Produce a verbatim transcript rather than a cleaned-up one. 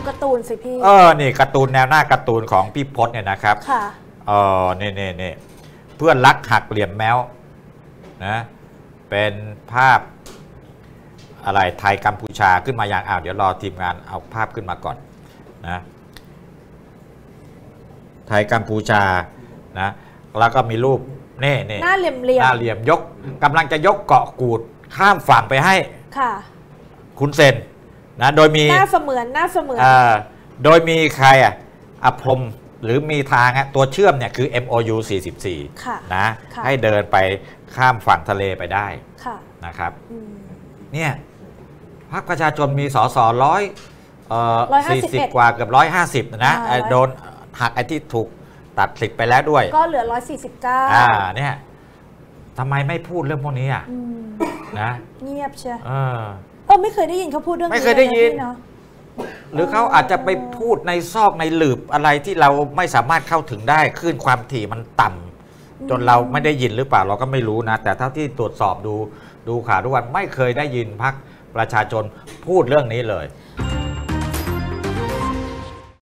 การ์ตูนสิพี่เออนี่การ์ตูนแนวหน้าการ์ตูนของพี่พจน์เนี่ยนะครับค่ะเออนี่นี่นี่เพื่อนรักหักเหลี่ยมแมวนะเป็นภาพอะไรไทยกัมพูชาขึ้นมาอย่างอ้าวเดี๋ยวรอทีมงานเอาภาพขึ้นมาก่อนนะไทยกัมพูชานะแล้วก็มีรูปนี่นี่หน้าเหลี่ยมเหลี่ยมหน้าเหลี่ยมยกกำลังจะยกเกาะกูดข้ามฝั่งไปให้ค่ะคุณเซนนะโดยมีหน้าเสมือนหน้าเสมือนโดยมีใครอ่ะอภรมหรือมีทางตัวเชื่อมเนี่ยคือ เอ็ม โอ ยู สี่สิบสี่นะให้เดินไปข้ามฝั่งทะเลไปได้นะครับเนี่ยพรรคประชาชนมีสสร้อยสี่สิบกว่าเกือบร้อยห้าสิบนะโดนหักไอ้ที่ถูกตัดสิทธิ์ไปแล้วด้วยก็เหลือร้อยสี่สิบเก้าอ่าเนี่ยทำไมไม่พูดเรื่องพวกนี้อ่ะนะเงียบเชียวเออเออไม่เคยได้ยินเขาพูดเรื่องนี้ไม่เคยได้ยินหรือเขาอาจจะไปพูดในซอกในหลืบอะไรที่เราไม่สามารถเข้าถึงได้คลื่นความถี่มันต่ำจนเราไม่ได้ยินหรือเปล่าเราก็ไม่รู้นะแต่เท่าที่ตรวจสอบดูดูข่าวทุกวันไม่เคยได้ยินพรรคประชาชนพูดเรื่องนี้เลย